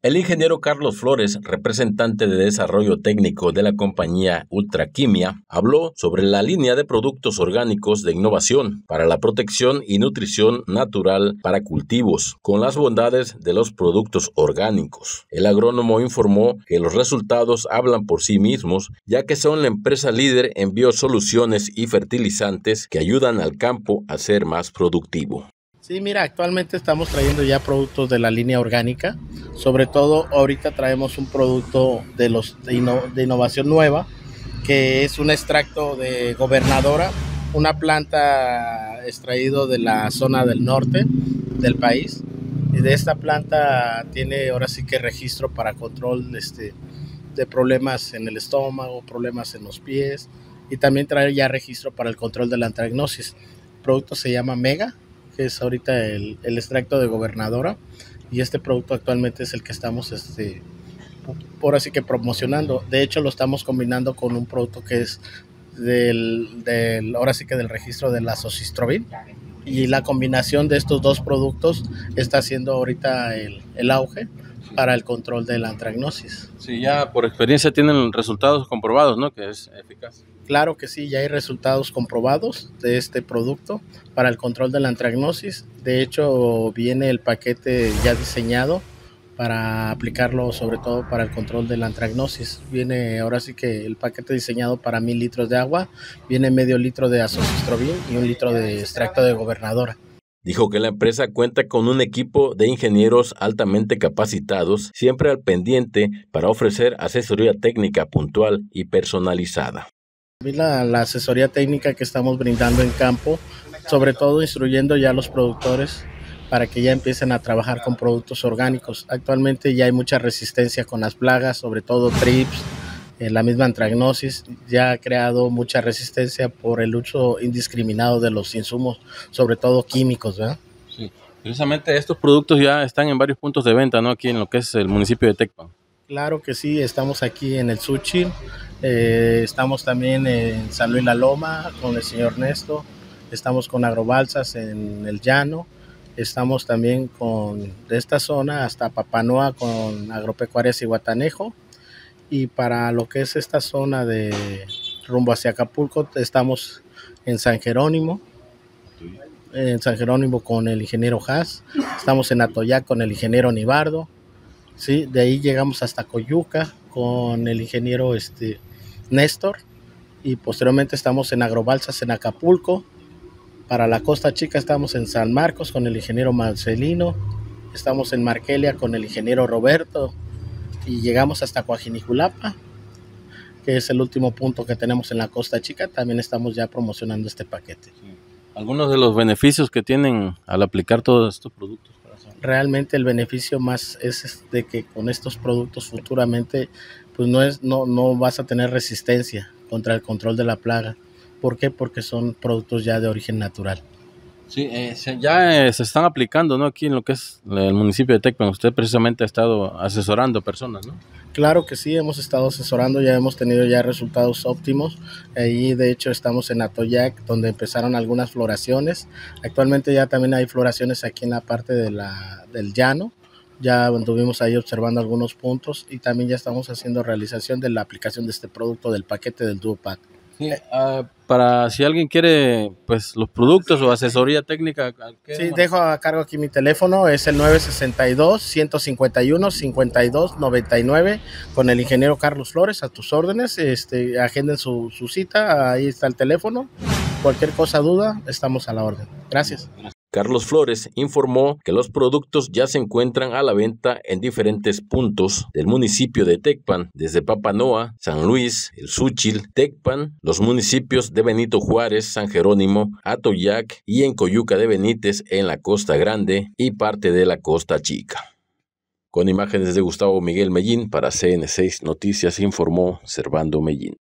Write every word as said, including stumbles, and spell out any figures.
El ingeniero Carlos Flores, representante de desarrollo técnico de la compañía Ultraquimia, habló sobre la línea de productos orgánicos de innovación para la protección y nutrición natural para cultivos, con las bondades de los productos orgánicos. El agrónomo informó que los resultados hablan por sí mismos, ya que son la empresa líder en biosoluciones y fertilizantes que ayudan al campo a ser más productivo. Sí, mira, actualmente estamos trayendo ya productos de la línea orgánica. Sobre todo, ahorita traemos un producto de, los, de, inno, de innovación nueva, que es un extracto de gobernadora, una planta extraído de la zona del norte del país. Y de esta planta tiene ahora sí que registro para control este, de problemas en el estómago, problemas en los pies, y también trae ya registro para el control de la antragnosis. El producto se llama Mega, que es ahorita el, el extracto de gobernadora, y este producto actualmente es el que estamos este, por así que promocionando. De hecho, lo estamos combinando con un producto que es del, del ahora sí que del registro de la Sosistrobin, y la combinación de estos dos productos está haciendo ahorita el, el auge para el control de la antragnosis. Sí, ya por experiencia tienen resultados comprobados, ¿no? Que es eficaz. Claro que sí, ya hay resultados comprobados de este producto para el control de la antragnosis. De hecho, viene el paquete ya diseñado para aplicarlo sobre todo para el control de la antragnosis. Viene ahora sí que el paquete diseñado para mil litros de agua, viene medio litro de Azocistrobin y un litro de extracto de gobernadora. Dijo que la empresa cuenta con un equipo de ingenieros altamente capacitados, siempre al pendiente para ofrecer asesoría técnica puntual y personalizada. La, la asesoría técnica que estamos brindando en campo, sobre todo instruyendo ya a los productores para que ya empiecen a trabajar con productos orgánicos. Actualmente ya hay mucha resistencia con las plagas, sobre todo trips, eh, la misma antragnosis, ya ha creado mucha resistencia por el uso indiscriminado de los insumos, sobre todo químicos, ¿verdad? Sí, precisamente estos productos ya están en varios puntos de venta, ¿no? Aquí en lo que es el municipio de Tecpan. Claro que sí, estamos aquí en el Suchil, eh, estamos también en San Luis La Loma con el señor Néstor, estamos con Agrobalsas en el Llano, estamos también con de esta zona hasta Papanoa con Agropecuarias Iguatanejo, y para lo que es esta zona de rumbo hacia Acapulco estamos en San Jerónimo, en San Jerónimo con el ingeniero Haas, estamos en Atoyac con el ingeniero Nibardo. Sí, de ahí llegamos hasta Coyuca con el ingeniero este, Néstor, y posteriormente estamos en Agrobalsas en Acapulco. Para la Costa Chica estamos en San Marcos con el ingeniero Marcelino, estamos en Markelia con el ingeniero Roberto, y llegamos hasta Coajiniculapa, que es el último punto que tenemos en la Costa Chica. También estamos ya promocionando este paquete. Sí. Algunos de los beneficios que tienen al aplicar todos estos productos. Realmente el beneficio más es de que con estos productos futuramente pues no es no no vas a tener resistencia contra el control de la plaga. ¿Por qué? Porque son productos ya de origen natural. Sí, eh, se, ya eh, se están aplicando, ¿no? Aquí en lo que es el municipio de Tecpan. Usted precisamente ha estado asesorando personas, ¿no? Claro que sí, hemos estado asesorando, ya hemos tenido ya resultados óptimos. Ahí de hecho estamos en Atoyac, donde empezaron algunas floraciones. Actualmente ya también hay floraciones aquí en la parte de la, del llano. Ya anduvimos ahí observando algunos puntos, y también ya estamos haciendo realización de la aplicación de este producto del paquete del Duopac. Sí, uh, para si alguien quiere pues los productos o asesoría técnica. Sí, dejo a cargo aquí mi teléfono, es el nueve seis dos, uno cinco uno, cinco dos nueve nueve con el ingeniero Carlos Flores, a tus órdenes. Este, agenden su, su cita, ahí está el teléfono. Cualquier cosa, duda, estamos a la orden. Gracias. Carlos Flores informó que los productos ya se encuentran a la venta en diferentes puntos del municipio de Tecpan, desde Papanoa, San Luis, El Suchil, Tecpan, los municipios de Benito Juárez, San Jerónimo, Atoyac y en Coyuca de Benítez en la Costa Grande y parte de la Costa Chica. Con imágenes de Gustavo Miguel Mellín para C N seis Noticias informó Servando Mellín.